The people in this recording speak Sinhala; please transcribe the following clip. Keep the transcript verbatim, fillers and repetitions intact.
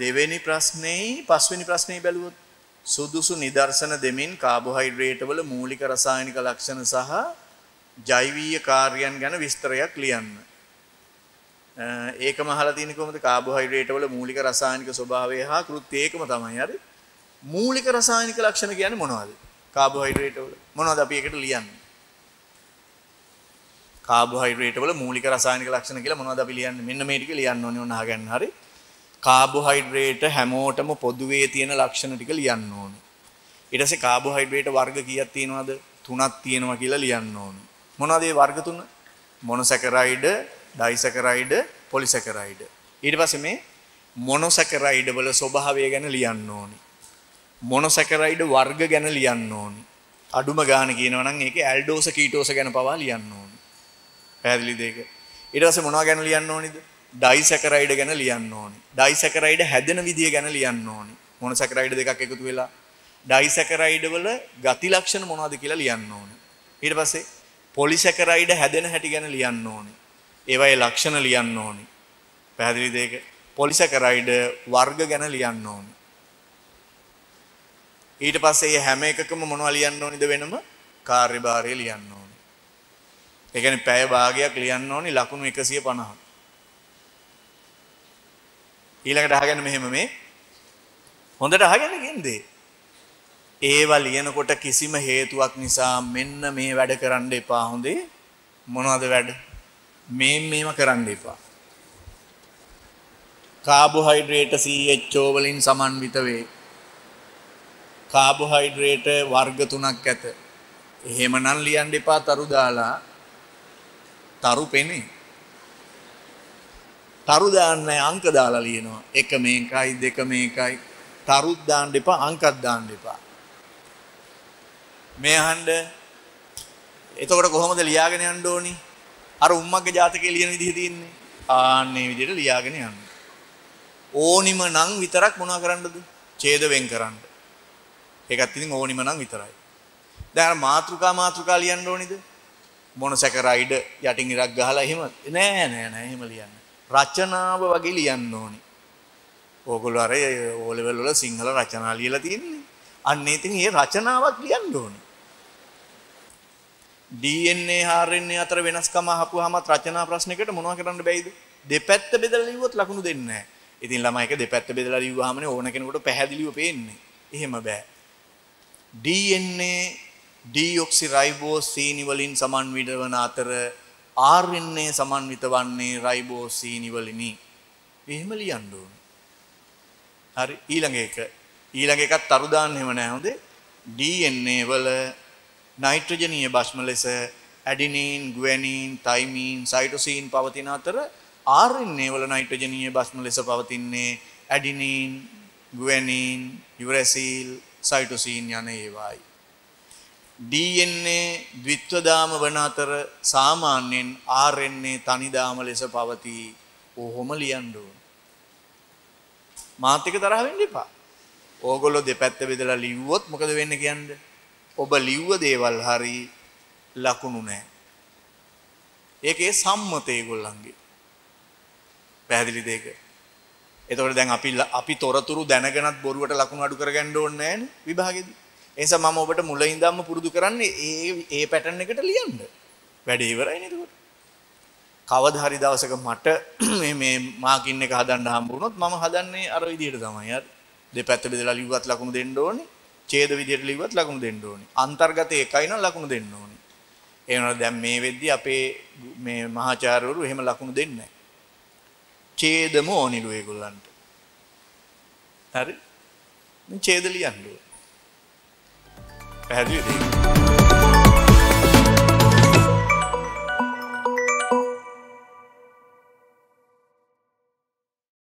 දෙවෙනි ප්‍රශ්නේ පස්වෙනි ප්‍රශ්නේ බැලුවොත් සුදුසු නිදර්ශන දෙමින් කාබෝහයිඩ්‍රේට් වල මූලික රසායනික ලක්ෂණ සහ ජෛවීය කාර්යයන් ගැන විස්තරයක් ලියන්න. ඒකම අහලා තියෙන්නේ කොහොමද? කාබෝහයිඩ්‍රේට් වල මූලික රසායනික ස්වභාවය හා කෘත්‍ය ඒකම තමයි. හරි. මූලික රසායනික ලක්ෂණ කියන්නේ මොනවද? කාබෝහයිඩ්‍රේට් වල මොනවද අපි එකට ලියන්නේ? කාබෝහයිඩ්‍රේට් වල මූලික රසායනික ලක්ෂණ කියලා මොනවද අපි ලියන්නේ? මෙන්න මේ ටික ලියන්න ඕනේ. ඔන්න අහගන්න. හරි. කාබෝහයිඩ්‍රේට් හැමෝටම පොදුවේ තියෙන ලක්ෂණ ටික ලියන්න ඕනේ. ඊට පස්සේ කාබෝහයිඩ්‍රේට් වර්ග කීයක් තියෙනවද? තුනක් තියෙනවා කියලා ලියන්න ඕනේ. මොනවද මේ වර්ග තුන? මොනොසැකරයිඩ්, ඩයිසැකරයිඩ්, පොලිසැකරයිඩ්. ඊට පස්සේ මේ මොනොසැකරයිඩ් වල ස්වභාවය ගැන ලියන්න ඕනේ. මොනොසැකරයිඩ් වර්ග ගැන ලියන්න ඕනේ. අඩුම ගාන කියනවා නම් ඒකේ ඇල්ඩෝස කීටෝස ගැන පවා ලියන්න ඕනේ. පැහැදිලිද ඒක? ඊට පස්සේ මොනවා ගැන ලියන්න ඕනේද? ඩයිසැකරයිඩ් ගැන ලියන්න ඕනේ. ඩයිසැකරයිඩ් හැදෙන විදිය ගැන ලියන්න ඕනේ. මොනොසැකරයිඩ් දෙකක් එකතු වෙලා ඩයිසැකරයිඩ් වල ගති ලක්ෂණ මොනවද කියලා ලියන්න ඕනේ. ඊට පස්සේ පොලිසැකරයිඩ් හැදෙන හැටි ගැන ලියන්න ඕනේ. ඒවායේ ලක්ෂණ ලියන්න ඕනේ. පැහැදිලිද ඒක? පොලිසැකරයිඩ් වර්ග ගැන ලියන්න ඕනේ. ඊට පස්සේ මේ හැම එකකම මොනවද ලියන්න ඕනේද වෙනම? කාර්යභාරය ලියන්න ඕනේ. ඒ කියන්නේ පැය භාගයක් ලියන්න ඕනේ ලකුණු එකසිය පනහක්. ඊළඟට අහගන්න මෙහෙම මේ හොඳට අහගන්න කියන්නේ. ඒවා ලියනකොට කිසිම හේතුවක් නිසා මෙන්න මේ වැඩ කරන්න එපා. හොඳේ මොනවද වැඩ? මේ මේව කරන්න එපා. කාබෝහයිඩ්‍රේට් සී එච් ඕ වලින් සමන්විත වේ. කාබෝහයිඩ්‍රේට් වර්ග තුනක් ඇත. එහෙමනම් ලියන්න එපා තරු දාලා. තරු පෙනේ. තරු දාන්නේ අංක දාලා ලියනවා. එක මේකයි දෙක මේකයි. තරුත් දාන්න එපා අංකත් දාන්න එපා. මේ අහන්න. එතකොට කොහොමද ලියාගෙන යන්න ඕනි? අර උම්මග්ගේ ජාතකයේ ලියන විදිහ තියෙන්නේ. ආන්නේ විදිහට ලියාගෙන යන්න. ඕනිම නම් විතරක් මොනවා කරන්නද? ඡේද වෙන් කරන්න. ඒකත් ඉතින් ඕනිම නම් විතරයි. දැන් මාත්‍රිකා මාත්‍රිකා ලියන්න ඕනිද? මොනොසැකරයිඩ් යටින් ඉරක් ගහලා එහෙම නෑ නෑ නෑ එහෙම ලියන්න. රචනාව වගේ ලියන්න ඕනි. ඕගොල්ලෝ අර ඕ ලෙවල් වල සිංහල රචනා ලියලා තියෙන්නේ. අන්න ඉතින් මේ රචනාවක් ලියන්න ඕනි. ඩී එන් ඒ ආර් එන් ඒ අතර වෙනස්කම අහපුවාම රචනා ප්‍රශ්නයකට මොනවද කරන්න බැයිද? දෙපැත්ත බෙදලා ලිව්වොත් ලකුණු දෙන්නේ නැහැ. ඉතින් ළමයි එක දෙපැත්ත බෙදලා ලිව්වහමනේ ඕන කෙනෙකුට පැහැදිලිව පේන්නේ. එහෙම බෑ. ඩී එන් ඒ ඩීऑක්සිරයිබෝස් සීනි වලින් සමන්විත වන අතර ආර් එන් ඒ සමන්විත වන්නේ රයිබෝස් සීනි වලිනි. එහෙම ලියන්න ඕනේ. හරි ඊළඟ එක. ඊළඟ එකත් තරු දාන්න එහෙම නැහැ හොඳේ. ඩී එන් ඒ වල නයිට්‍රජනීය භස්ම ලෙස ඇඩිනීන්, ගුවැනීන්, තයිමීන්, සයිටෝසීන් පවතින අතර ආර් එන් ඒ වල නයිට්‍රජනීය භස්ම ලෙස පවතින්නේ ඇඩිනීන්, ගුවැනීන්, යුරැසිල්, සයිටෝසීන් යන ඒවායි. ඩී එන් ඒ ද්විත්වදාම වන අතර සාමාන්‍යයෙන් ආර් එන් ඒ තනිදාම ලෙස පවතී. ඔහොම ලියන්න ඕන. මාත් එක තරහ වෙන්න එපා. ඕගොල්ලෝ දෙපැත්ත බෙදලා ලිව්වොත් මොකද වෙන්නේ කියන්නේ? ඔබ ලිව්ව දේවල් හරි ලකුණු නැහැ. ඒකේ සම්මත ඒගොල්ලන්ගේ. පැහැදිලිද ඒක? එතකොට දැන් අපි අපි තොරතුරු දැනගෙනත් බොරුවට ලකුණු අඩු කරගන්න ඕනේ නැහැනේ විභාගෙදී. ඒ නිසා මම ඔබට මුල ඉඳන්ම පුරුදු කරන්නේ ඒ ඒ පැටර්න් එකට ලියන්න. වැඩේ ඉවරයි නේද? කවදා හරි දවසක මට මේ මේ මාකින් එක හදන්න හම්බ වුණොත් මම හදන්නේ අර විදිහට තමයි. හරි. දෙපැත්ත බෙදලා ලිව්වත් ලකුණු දෙන්න ඕනේ. ඡේද විදිහට ලිව්වත් ලකුණු දෙන්න ඕනේ. අන්තර්ගත එකයි නම් ලකුණු දෙන්න ඕනේ. ඒ වෙනවා දැන් මේ වෙද්දි අපේ මේ මහාචාර්යවරු එහෙම ලකුණු දෙන්නේ නැහැ. ඡේදම ඕනිලු ඒගොල්ලන්ට. හරි. මේ ඡේද ලියන්න ඕනේ. පැහැදිලිද?